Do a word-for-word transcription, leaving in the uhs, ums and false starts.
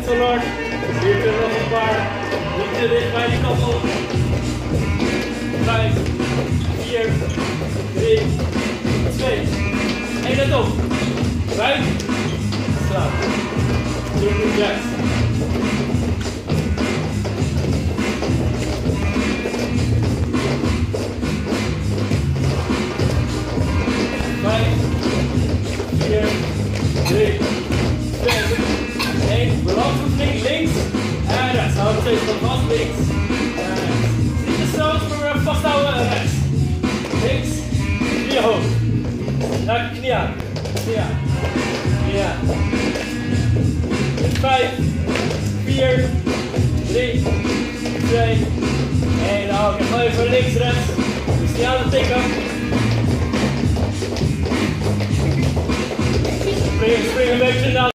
zo Lord. Hier kunnen nog een paar. Niet te dicht bij die kant op. vijf, vier, drie, twee, één en op. Buik. Straat. Doe jacks. vijf, vier, drie, twee, één. Balansoefening links en rechts. Hou nog steeds van vast links en rechts. Niet te snel, maar vasthouden en rechts. Links, knie hoog. Raak je knie aan. Knie aan. Knie aan. vijf, vier, drie, twee, één. Nou, ik ga even links, rechts. Dus niet aan het tikken. Spring, spring een beetje naar